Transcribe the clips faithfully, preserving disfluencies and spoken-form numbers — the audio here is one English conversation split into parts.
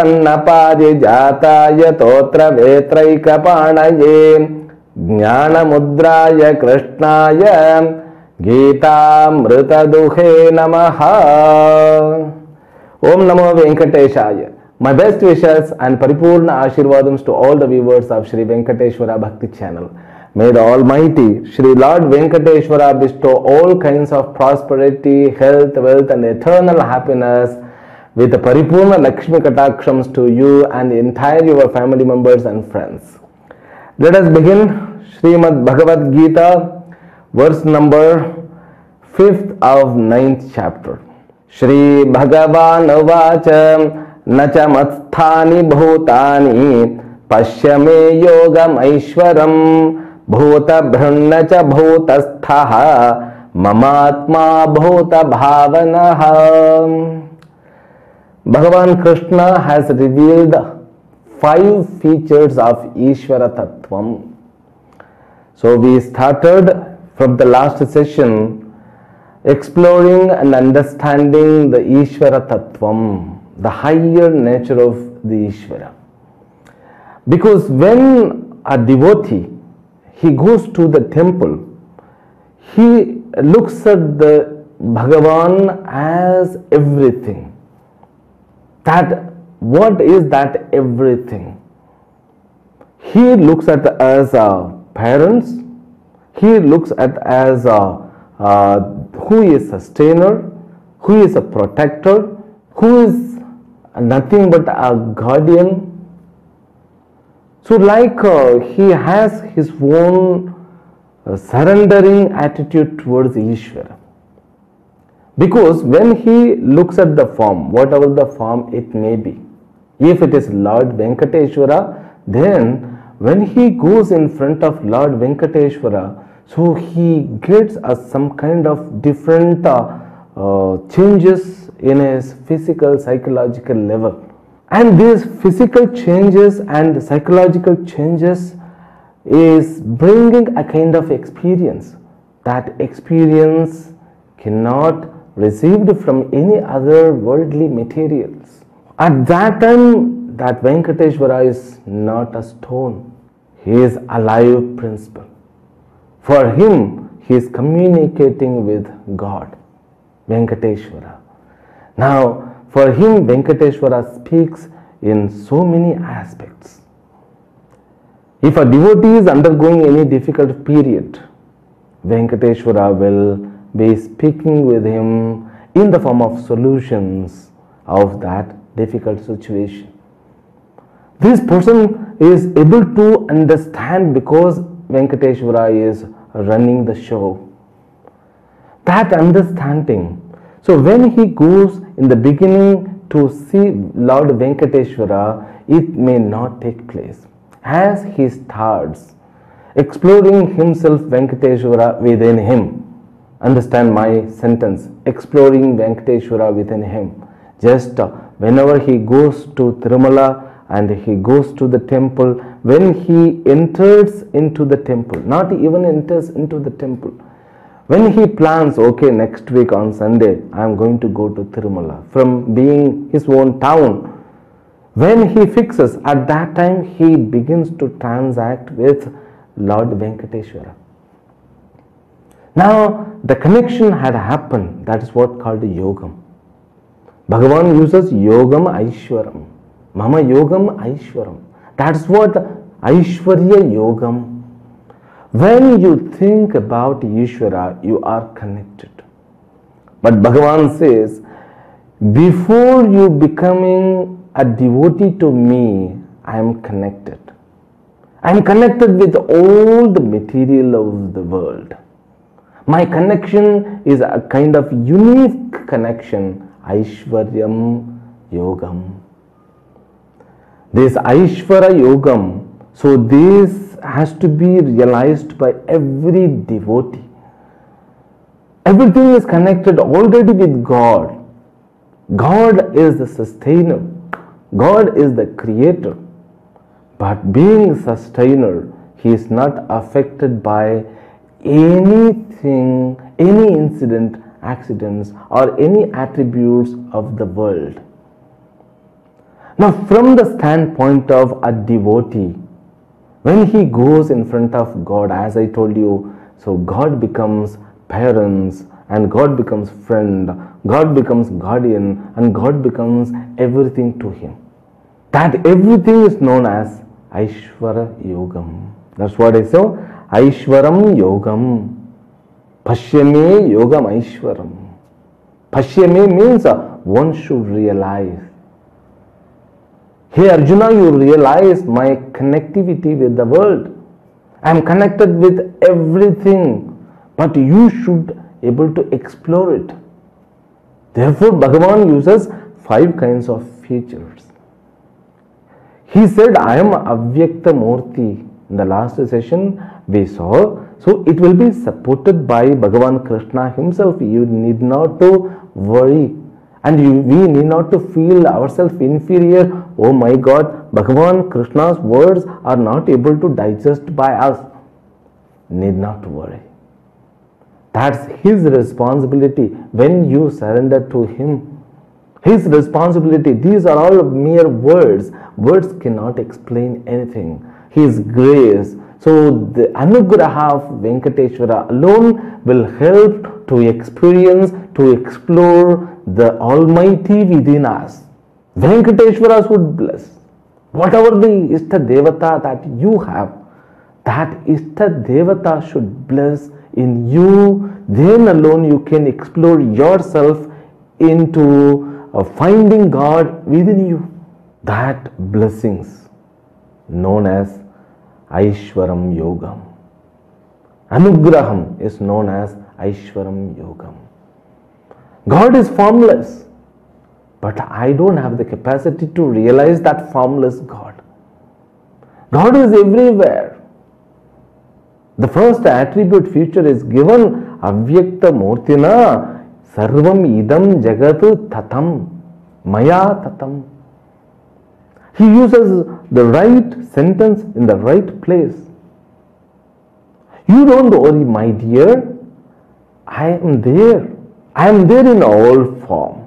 प्रपन्न पारिजाताय तोत्र वेत्रैकपाणये ज्ञानमुद्राय कृष्णाय गीतामृतदुहे नमः. Om Namo Venkateshaya. My best wishes and Paripurna Ashirvadams to all the viewers of Shri Venkateswara Bhakthi Channel. May the Almighty Shri Lord Venkateswara bestow all kinds of prosperity, health, wealth and eternal happiness with the Paripurna Lakshmi Katakshams to you and the entire your family members and friends. Let us begin Srimad Bhagavad Gita, verse number fifth of ninth chapter. Shri Bhagavan Vacha Nacha Matsthani Bhutani Pashyame Yogam Aishwaram Bhuta Brahnacha Bhutasthaha Mamatma Bhuta Bhavanaha. Bhagavan Krishna has revealed five features of Ishvara Tattvam. So we started from the last session exploring and understanding the Ishvara Tattvam, the higher nature of the Ishvara. Because when a devotee, he goes to the temple, he looks at the Bhagavan as everything. That, what is that everything? He looks at as uh, parents, he looks at as uh, uh, who is a sustainer, who is a protector, who is nothing but a guardian. So like uh, he has his own uh, surrendering attitude towards Ishvara. Because when he looks at the form, whatever the form it may be, if it is Lord Venkateswara, then when he goes in front of Lord Venkateswara, so he gets uh, some kind of different uh, uh, changes in his physical, psychological level. And these physical changes and psychological changes is bringing a kind of experience. That experience cannot received from any other worldly materials. At that time, that Venkateswara is not a stone. He is a live principle. For him, he is communicating with God, Venkateswara. Now, for him, Venkateswara speaks in so many aspects. If a devotee is undergoing any difficult period, Venkateswara will be speaking with him in the form of solutions of that difficult situation. This person is able to understand because Venkateswara is running the show. That understanding. So when he goes in the beginning to see Lord Venkateswara, it may not take place. As he starts exploring himself, Venkateswara within him, understand my sentence, exploring Venkateswara within him. Just uh, whenever he goes to Tirumala and he goes to the temple, when he enters into the temple, not even enters into the temple, when he plans, okay, next week on Sunday, I am going to go to Tirumala, from being his own town, when he fixes, at that time he begins to transact with Lord Venkateswara. Now, the connection had happened. That is what called yogam. Bhagavan uses yogam aishwaram. Mama yogam aishwaram. That's what Aishwarya yogam. When you think about Ishvara, you are connected. But Bhagavan says, before you becoming a devotee to me, I am connected. I am connected with all the material of the world. My connection is a kind of unique connection, Aishwaryam Yogam. This Aishwara Yogam, so this has to be realized by every devotee. Everything is connected already with God. God is the sustainer. God is the creator. But being sustainer, he is not affected by anything, any incident, accidents or any attributes of the world. Now, from the standpoint of a devotee, when he goes in front of God, as I told you, so God becomes parents, and God becomes friend, God becomes guardian, and God becomes everything to him. That everything is known as Aishvara Yogam. That's what I say. Aishwaram Yogam. Pashyame Yogam Aishwaram. Pashyame means uh, one should realize. Hey Arjuna, you realize my connectivity with the world. I am connected with everything, but you should be able to explore it. Therefore, Bhagavan uses five kinds of features. He said, I am Avyakta Murti. In the last session, we saw, so it will be supported by Bhagavan Krishna himself. You need not to worry. And you, we need not to feel ourselves inferior. Oh my God, Bhagavan Krishna's words are not able to digest by us. Need not to worry. That's his responsibility when you surrender to him. His responsibility. These are all mere words. Words cannot explain anything. His grace. So the anugraha of Venkateswara alone will help to experience, to explore the Almighty within us. Venkateswara would bless. Whatever the Ishta Devata that you have, that Ishta Devata should bless in you. Then alone you can explore yourself into uh, finding God within you. That blessings known as Aishwaram Yogam. Anugraham is known as Aishwaram Yogam. God is formless, but I don't have the capacity to realize that formless God. God is everywhere. The first attribute feature is given Avyakta Murtina Sarvam Idam Jagatu Tatam Maya Tatam. He uses the right sentence in the right place. You don't worry, my dear. I am there. I am there in all form.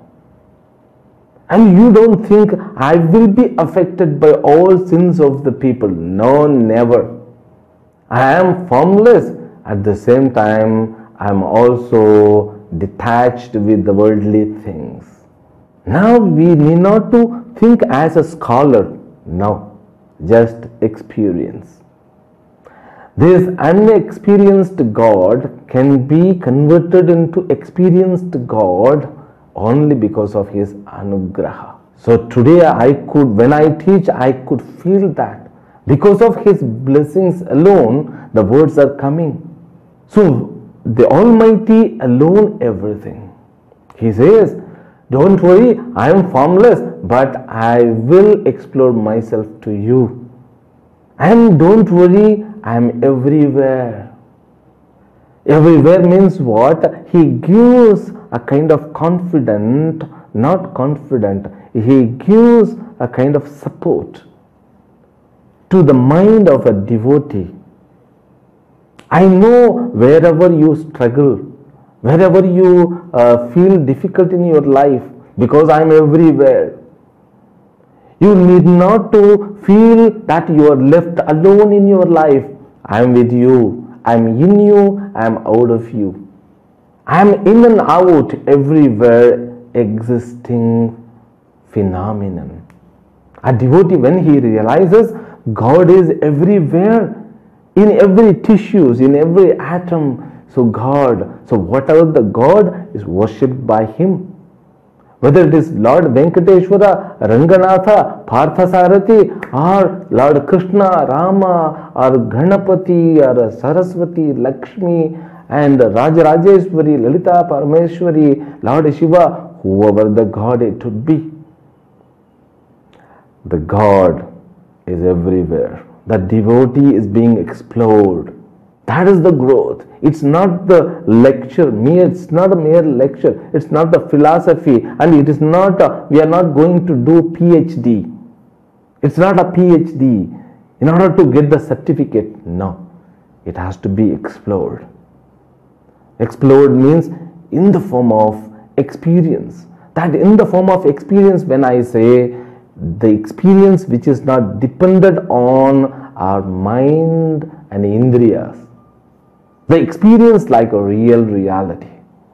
And you don't think I will be affected by all sins of the people. No, never. I am formless. At the same time, I am also detached with the worldly things. Now we need not to think as a scholar. No, just experience. This unexperienced God can be converted into experienced God only because of his anugraha. So today I could, when I teach, I could feel that. Because of his blessings alone, the words are coming. So the Almighty alone everything. He says, don't worry, I am formless, but I will explore myself to you. And don't worry, I am everywhere. Everywhere means what? He gives a kind of confident, not confident, he gives a kind of support to the mind of a devotee. I know wherever you struggle, wherever you uh, feel difficult in your life, because I am everywhere. You need not to feel that you are left alone in your life. I am with you. I am in you. I am out of you. I am in and out everywhere existing phenomenon. A devotee, when he realizes God is everywhere, in every tissues, in every atom, so God, so whatever the God is worshipped by him. Whether it is Lord Venkateswara, Ranganatha, Parthasarathi, or Lord Krishna, Rama, or Ganapati, or Saraswati, Lakshmi, and Rajarajeshwari, Lalita, Parameshwari, Lord Shiva, whoever the God it would be. The God is everywhere. The devotee is being explored. That is the growth. It's not the lecture, mere, it's not a mere lecture, it's not the philosophy, and it is not, a, we are not going to do PhD. It's not a PhD in order to get the certificate. No, it has to be explored. Explored means in the form of experience. That in the form of experience, when I say the experience which is not dependent on our mind and indriyas. The experience like a real reality.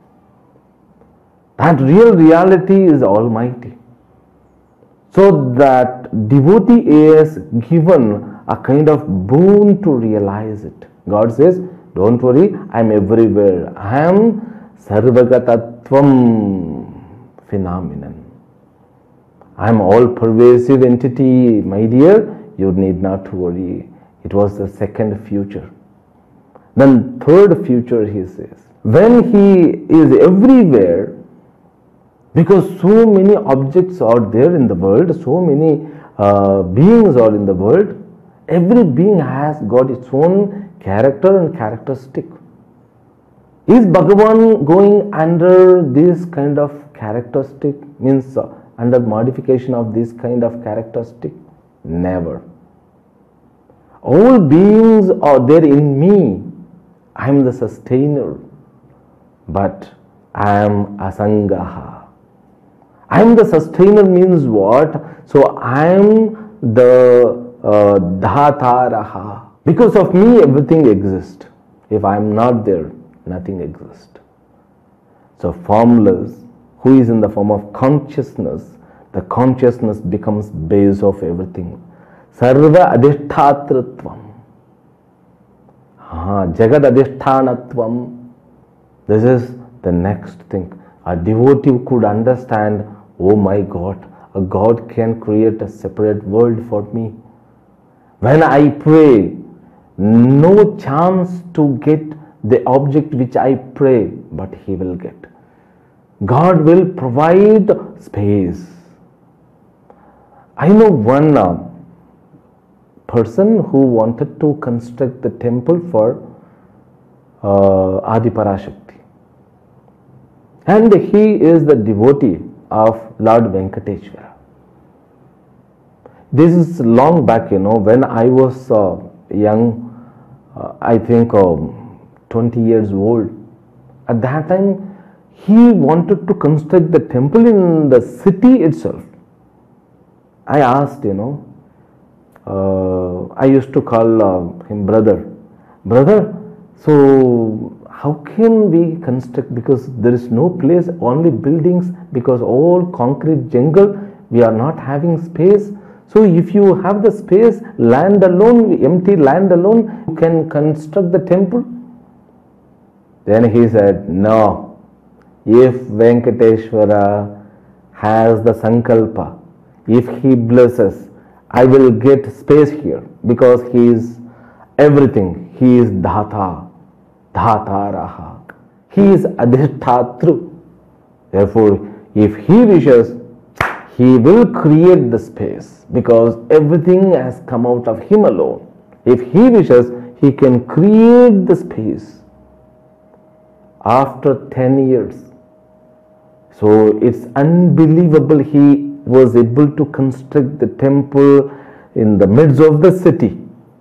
That real reality is Almighty. So that devotee is given a kind of boon to realize it. God says, don't worry, I am everywhere. I am sarvagatatvam phenomenon. I am all pervasive entity, my dear. You need not worry. It was the second future. Then third future, he says, when he is everywhere, because so many objects are there in the world, so many uh, beings are in the world, every being has got its own character and characteristic. Is Bhagavan going under this kind of characteristic, means uh, under modification of this kind of characteristic? Never. All beings are there in me. I am the sustainer, but I am asangaha. I am the sustainer means what? So I am the uh, dhataraha. Because of me everything exists. If I am not there, nothing exists. So formless, who is in the form of consciousness, the consciousness becomes base of everything. Sarva adhishthatritvam. Ah, Jagad adhishthanatvam. This is the next thing. A devotee could understand, oh my God, a God can create a separate world for me. When I pray, no chance to get the object which I pray, but he will get. God will provide space. I know one uh, person who wanted to construct the temple for uh, Adiparashakti. And he is the devotee of Lord Venkateswara. This is long back, you know, when I was uh, young, uh, I think um, twenty years old. At that time, he wanted to construct the temple in the city itself. I asked, you know, uh, I used to call uh, him brother. Brother, so how can we construct, because there is no place, only buildings, because all concrete jungle, we are not having space. So if you have the space, land alone, empty land alone, you can construct the temple. Then he said, no, if Venkateswara has the sankalpa, if he blesses, I will get space here, because he is everything. He is dhata. Dhataraha. He is adhishtatru. Therefore, if he wishes, he will create the space, because everything has come out of him alone. If he wishes, he can create the space. After ten years. So it's unbelievable, he was able to construct the temple in the midst of the city.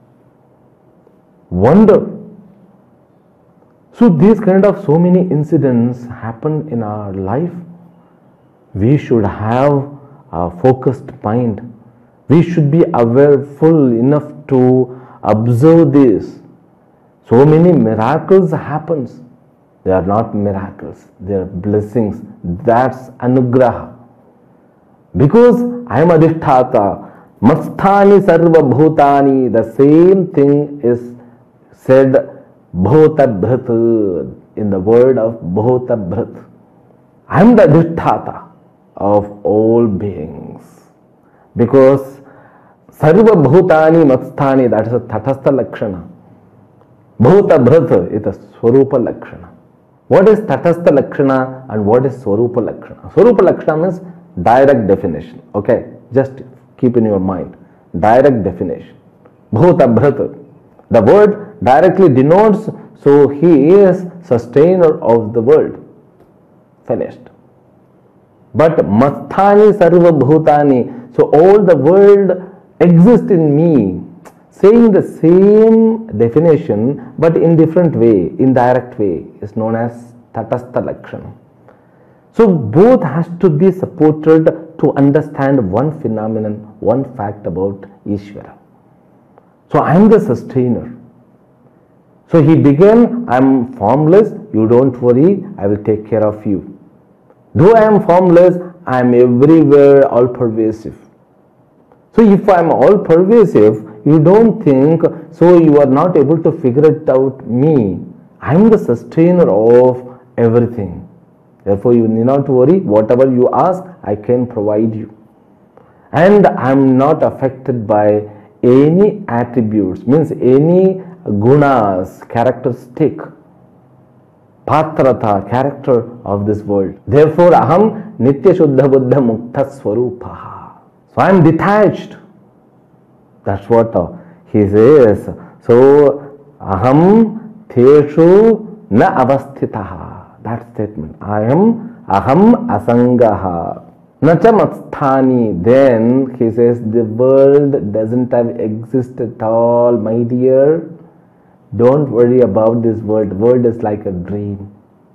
Wonder. So these kind of so many incidents happen in our life. We should have a focused mind. We should be aware, full enough to observe this. So many miracles happens. They are not miracles, they are blessings. That's anugraha. Because I am adhisthata, masthani sarva bhutani, the same thing is said Bhotabhrat, in the word of Bhotabhrat. I am the adhisthata of all beings. Because sarva bhutani matsthani, that is a tatastha lakshana. Bhotabhrat is a swarupa lakshana. What is tatastha lakshana and what is swarupa lakshana? Swarupa lakshana means direct definition. Okay, just keep in your mind. Direct definition. Bhotabhrat. The word directly denotes, so he is sustainer of the world. Finished. But masthani sarva bhutani, so all the world exists in me, saying the same definition but in different way, indirect way, is known as tatastha lakshana. So both has to be supported to understand one phenomenon, one fact about Ishvara. So I am the sustainer. So he began, I am formless, you don't worry, I will take care of you. Though I am formless, I am everywhere, all pervasive. So if I am all pervasive, you don't think, so you are not able to figure it out me. I am the sustainer of everything. Therefore you need not worry, whatever you ask, I can provide you. And I am not affected by any attributes, means any gunas, characteristic, patrata, character of this world. Therefore, aham nitya shuddha buddha mukta swarupaha. So I am detached. That's what uh, he says. So, aham teshu na avasthitaha. That statement. I am aham asangaha. Nacha matsthani. Then he says the world doesn't have exist at all, my dear. Don't worry about this world. World is like a dream.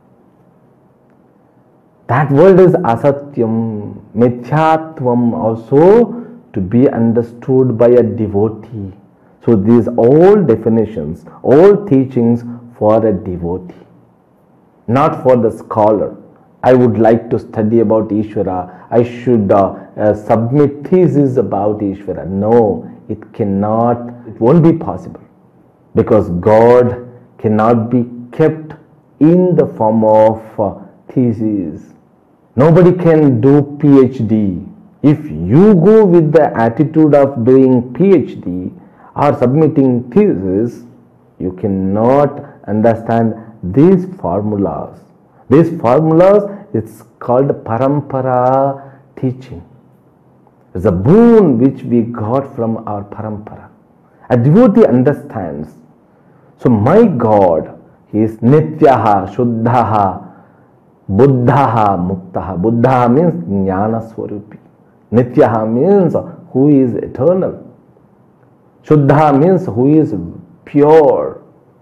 That world is asatyam, mithyatvam, also to be understood by a devotee. So these all definitions, all teachings for a devotee, not for the scholar. I would like to study about Ishvara. I should uh, uh, submit thesis about Ishvara. No, it cannot, it won't be possible. Because God cannot be kept in the form of uh, thesis. Nobody can do PhD. If you go with the attitude of doing PhD or submitting thesis, you cannot understand these formulas. These formulas, it's called parampara teaching. It's a boon which we got from our parampara. A devotee understands. So my God, he is nityaha, shuddhaha, buddhaha, muktaha. Buddha means jnana swarupi. Nityaha means who is eternal. Shuddha means who is pure.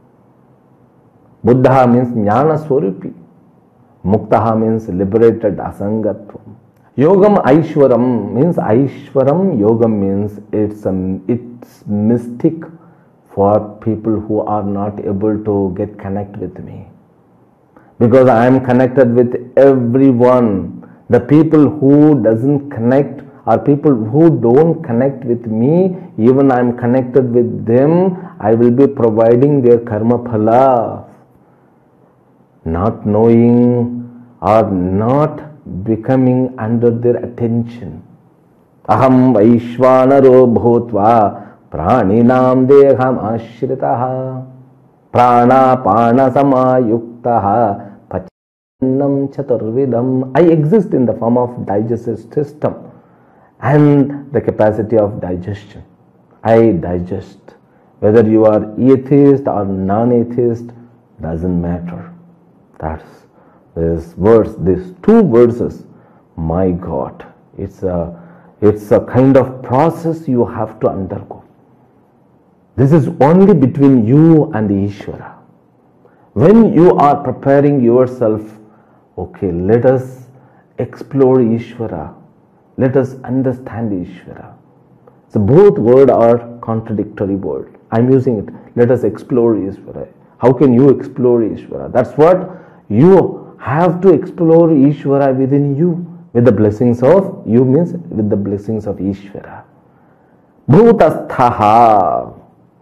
Buddha means jnana swarupi. Muktaha means liberated, asangatvam. Yogam Aishwaram means Aishwaram. Yogam means it's, a, it's mystic for people who are not able to get connect with me. Because I am connected with everyone. The people who doesn't connect or people who don't connect with me, even I am connected with them, I will be providing their karma phala. Not knowing or not becoming under their attention. Aham vaishvanaro bhutva praninam deham ashritaha prana pana samayuktaha pachanam chaturvidam. I exist in the form of digestive system and the capacity of digestion. I digest. Whether you are atheist or non-atheist doesn't matter. That's this verse, these two verses. My God, it's a it's a kind of process you have to undergo. This is only between you and the Ishvara. When you are preparing yourself, okay, let us explore Ishvara. Let us understand Ishvara. So both words are contradictory words. I'm using it. Let us explore Ishvara. How can you explore Ishvara? That's what you have to explore Ishvara within you. With the blessings of, you means with the blessings of Ishvara. Bhutasthaha.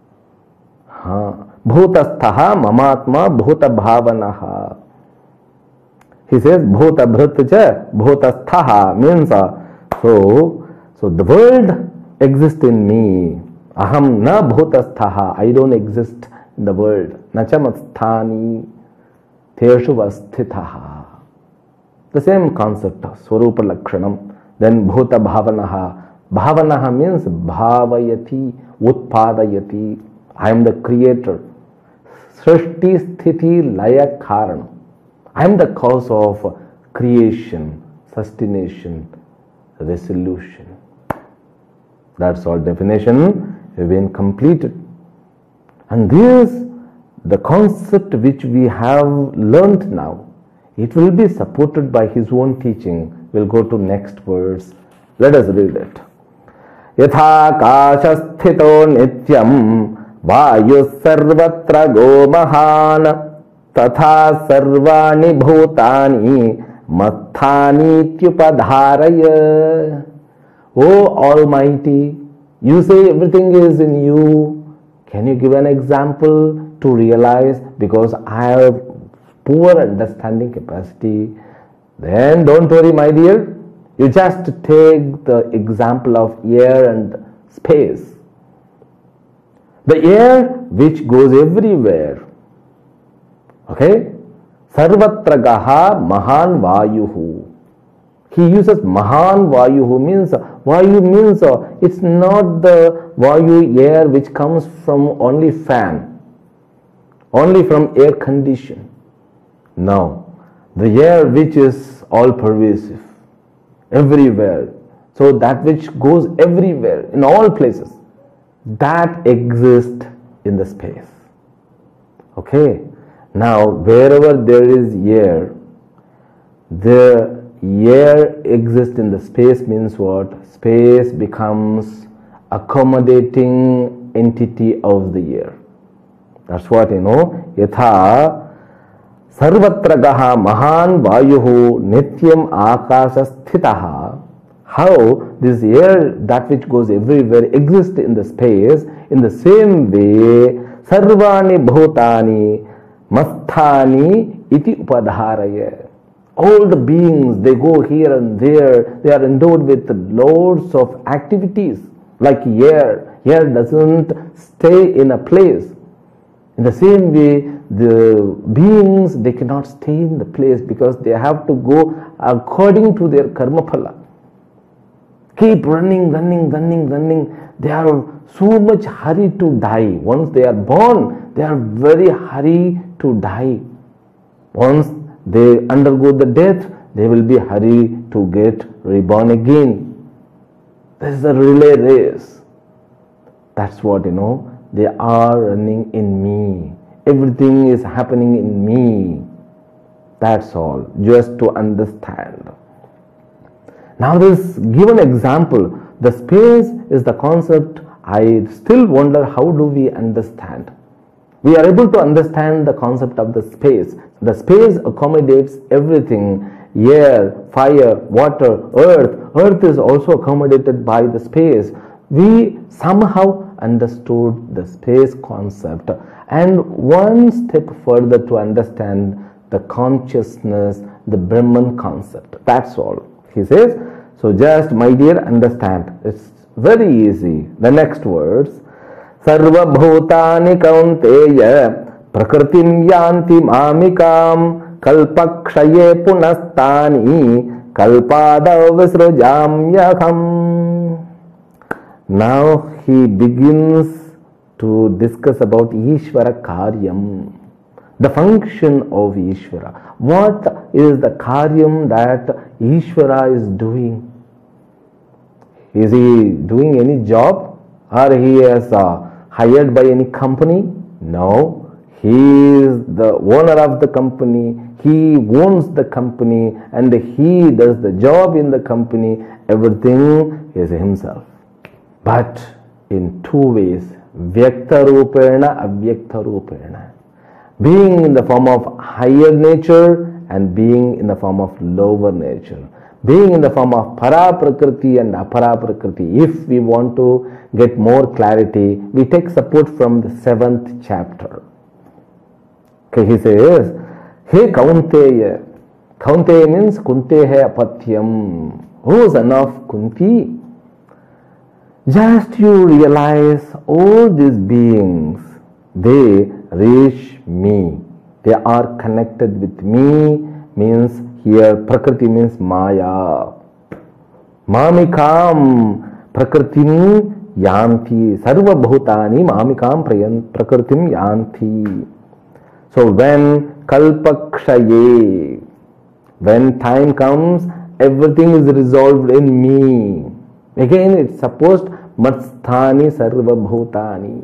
Bhutasthaha mamatma bhuta bhavanaha. He says bhuta bhrutja bhutasthaha means uh, so, so the world exists in me. Aham na bhutasthaha. I don't exist in the world. Nachamasthani teshu vasthitaha. The same concept of Swarupa Lakshanam. Then Bhuta Bhavanaha. Bhavanaha means Bhavayati, Utpadayati. I am the creator. Srishti Sthiti Laya Karanam. I am the cause of creation, sustentation, resolution. That's all definition have been completed. And this, the concept which we have learnt now, it will be supported by his own teaching. We'll go to next verse Let us read it. Yatha kasha sthito nityam vayu sarvatra go mahan tatha sarvani bhutani mathani tyupadharaya. O Almighty, you say everything is in you. Can you give an example to realize? Because I have poor understanding capacity. Then don't worry, my dear. You just take the example of air and space. The air which goes everywhere. Okay? Sarvatra gaha mahan vayuhu. He uses mahan vayuhu, means vayu means uh, it's not the vayu air which comes from only fan, only from air condition. No, the air which is all pervasive, everywhere. So that which goes everywhere, in all places, that exists in the space. Okay, now wherever there is air, the air exists in the space means what? Space becomes accommodating entity of the air. That's what you know. Yatha sarvatra gaha mahan vayuhu nityam akasha sthitaha. How this air, that which goes everywhere, exists in the space, in the same way sarvani bhutani masthani iti upadharaya. All the beings, they go here and there, they are endowed with loads of activities like air. Air doesn't stay in a place. In the same way, the beings, they cannot stay in the place because they have to go according to their karma phala. Keep running, running, running, running. They are so much hurry to die. Once they are born, they are very hurry to die. Once they undergo the death, they will be hurry to get reborn again. This is a relay race. That's what you know. They are running in me. Everything is happening in me. That's all. Just to understand. Now this given example, the space is the concept. I still wonder how do we understand. We are able to understand the concept of the space. The space accommodates everything. Air, fire, water, earth. Earth is also accommodated by the space. We somehow understood the space concept. And one step further to understand the consciousness, the Brahman concept. That's all. He says, so just my dear understand. It's very easy. The next words. Sarva bhutani kaunteya prakritim yanti mamikam kalpakshaye punastani kalpada visrajamyakam. Now he begins to discuss about Ishvara Karyam, the function of Ishvara. What is the Karyam that Ishvara is doing? Is he doing any job, or he is uh, hired by any company? No, he is the owner of the company. He owns the company and he does the job in the company. Everything is himself. But in two ways, Vyakta Rupena, Avyakta Rupena. Being in the form of higher nature and being in the form of lower nature. Being in the form of Para Prakriti and Apara Prakriti. If we want to get more clarity, we take support from the seventh chapter. Okay, he says, Hey Kaunteya. Kaunteya means Kunteha Apatyam. Oh, son of Kunti. Just you realize all these beings, they reach me. They are connected with me, means here Prakriti means Maya. Mamikam Prakritim Yanti. Sarva Bhutani Mamikam Prakritim Yanti. So when Kalpakshaye, when time comes, everything is resolved in me. Again, it's supposed Matsthani Sarva Bhutani.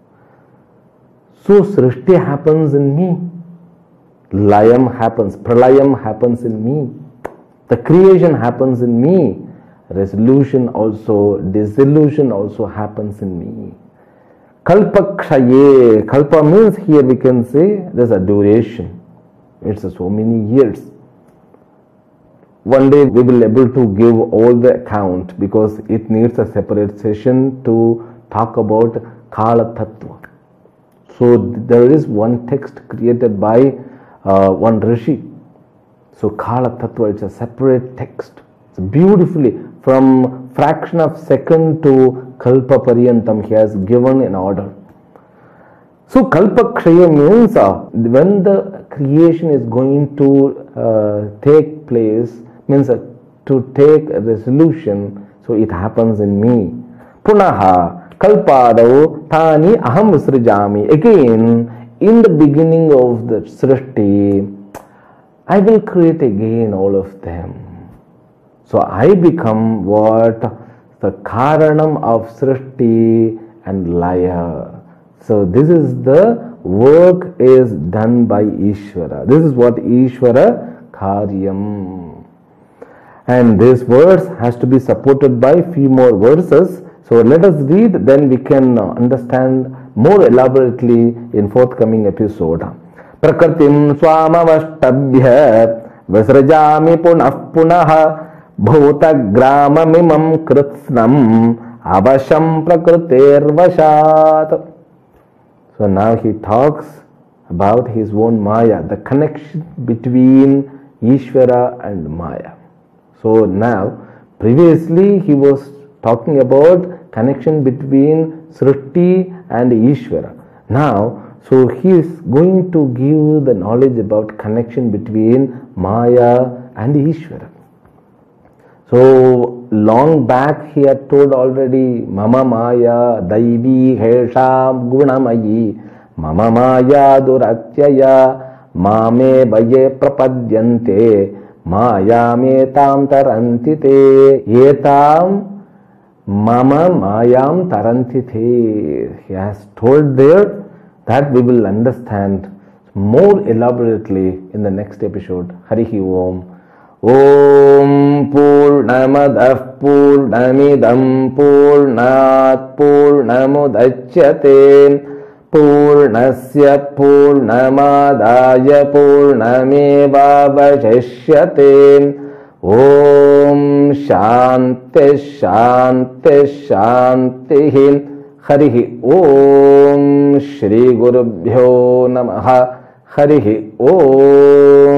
So Srishti happens in me. Layam happens, Pralayam happens in me. The creation happens in me. resolution also, dissolution also happens in me. Kalpakshaye, kalpa means here we can say there's a duration. It's a so many years. One day we will be able to give all the account because it needs a separate session to talk about Kala Tattva. So there is one text created by uh, one Rishi. So Kala Tattva, it's a separate text. It's beautifully from fraction of second to Kalpa Pariyantam he has given in order. So Kalpakshaya means uh, when the creation is going to uh, take place, means uh, to take a resolution, so it happens in me. Punaha kalpadau tani aham visrijami. Again, in the beginning of the srishti, I will create again all of them. So I become what? The karanam of srishti and laya. So this is the work is done by Ishvara. This is what Ishvara karyam. And this verse has to be supported by few more verses. So let us read, then we can understand more elaborately in forthcoming episode. Prakritim swamavashtabhya visrajami punah punah bhuta gramamimam kritsnam avasham prakritir vashat. So now he talks about his own Maya, the connection between Ishvara and Maya. So now, previously he was talking about connection between Srishti and Ishvara. Now, so he is going to give the knowledge about connection between Maya and Ishvara. So long back he had told already, Mama Maya Daivi Hesham Gunamayi Mama Maya Duratyaya Mame Baye Prapadyante Maya Metam Tarantite Yetam Mama Mayam Tarantite. He has told there that we will understand more elaborately in the next episode. Harihi Om. Om Purnamadah Purnamidam Purnat Purnamudachyate Purnasya Purnamadaya Purnameva Vashishyate. Om Shanti Shanti Shanti. Harihi Om Shri Gurubhyo Namaha. Harihi Om.